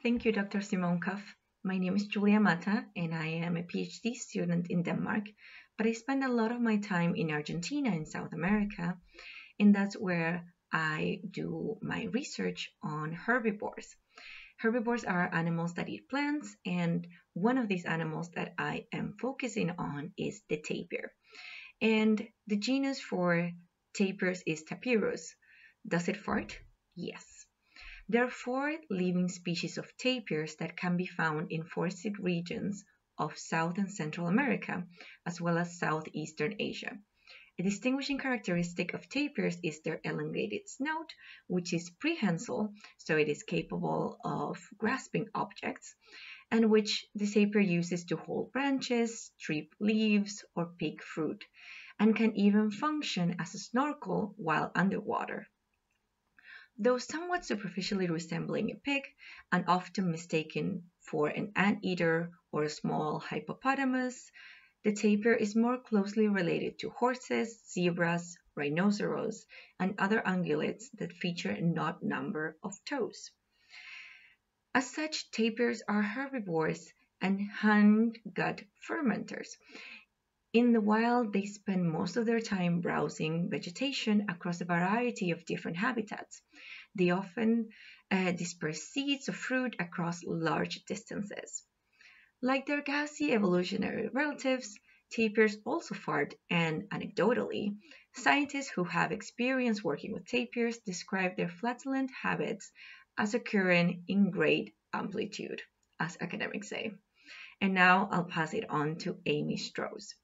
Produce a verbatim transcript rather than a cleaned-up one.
Thank you, Doctor Simonkov. My name is Julia Mata, and I am a PhD student in Denmark, but I spend a lot of my time in Argentina in South America, and that's where I do my research on herbivores. Herbivores are animals that eat plants, and one of these animals that I am focusing on is the tapir. And the genus for tapirs is Tapirus. Does it fart? Yes. There are four living species of tapirs that can be found in forested regions of South and Central America, as well as Southeastern Asia. A distinguishing characteristic of tapirs is their elongated snout, which is prehensile, so it is capable of grasping objects, and which the tapir uses to hold branches, strip leaves, or pick fruit, and can even function as a snorkel while underwater. Though somewhat superficially resembling a pig and often mistaken for an anteater or a small hippopotamus, the tapir is more closely related to horses, zebras, rhinoceros, and other ungulates that feature an odd number of toes. As such, tapirs are herbivores and hindgut fermenters. In the wild, they spend most of their time browsing vegetation across a variety of different habitats. They often uh, disperse seeds of fruit across large distances. Like their gassy evolutionary relatives, tapirs also fart, and anecdotally, scientists who have experience working with tapirs describe their flatulent habits as occurring in great amplitude, as academics say. And now I'll pass it on to Amy Strauss.